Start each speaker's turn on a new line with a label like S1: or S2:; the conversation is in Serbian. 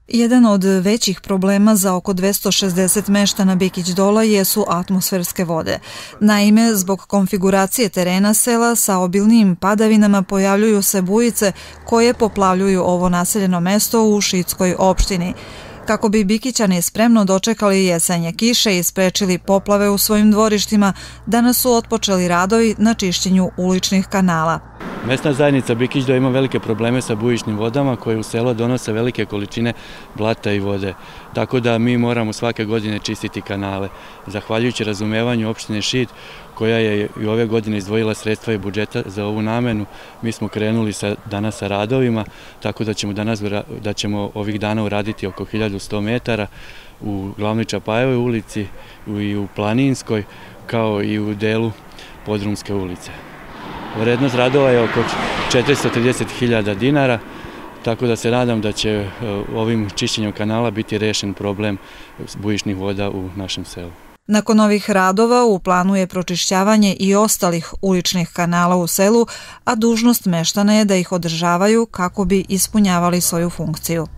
S1: Jedan od većih problema za oko 260 meštana Bikić Dola jesu atmosferske vode. Naime, zbog konfiguracije terena sela sa obilnijim padavinama pojavljuju se bujice koje poplavljuju ovo naseljeno mesto u Šidskoj opštini. Kako bi Bikićani spremno dočekali jesenje kiše i sprečili poplave u svojim dvorištima, danas su otpočeli radovi na čišćenju uličnih kanala.
S2: Mesna zajednica Bikić Dola ima velike probleme sa bujičnim vodama koje u selo donose velike količine blata i vode. Tako da mi moramo svake godine čistiti kanale. Zahvaljujući razumevanju opštine Šid, koja je i ove godine izdvojila sredstva i budžeta za ovu namenu, mi smo krenuli danas sa radovima, tako da ćemo ovih dana uraditi oko 1100 metara u glavnoj Čapajevoj ulici i u Planinskoj, kao i u delu Podrumske ulice. Vrednost radova je oko 430.000 dinara, tako da se nadam da će ovim čišćenjem kanala biti rešen problem bujičnih voda u našem selu.
S1: Nakon ovih radova u planu je pročišćavanje i ostalih uličnih kanala u selu, a dužnost meštana je da ih održavaju kako bi ispunjavali svoju funkciju.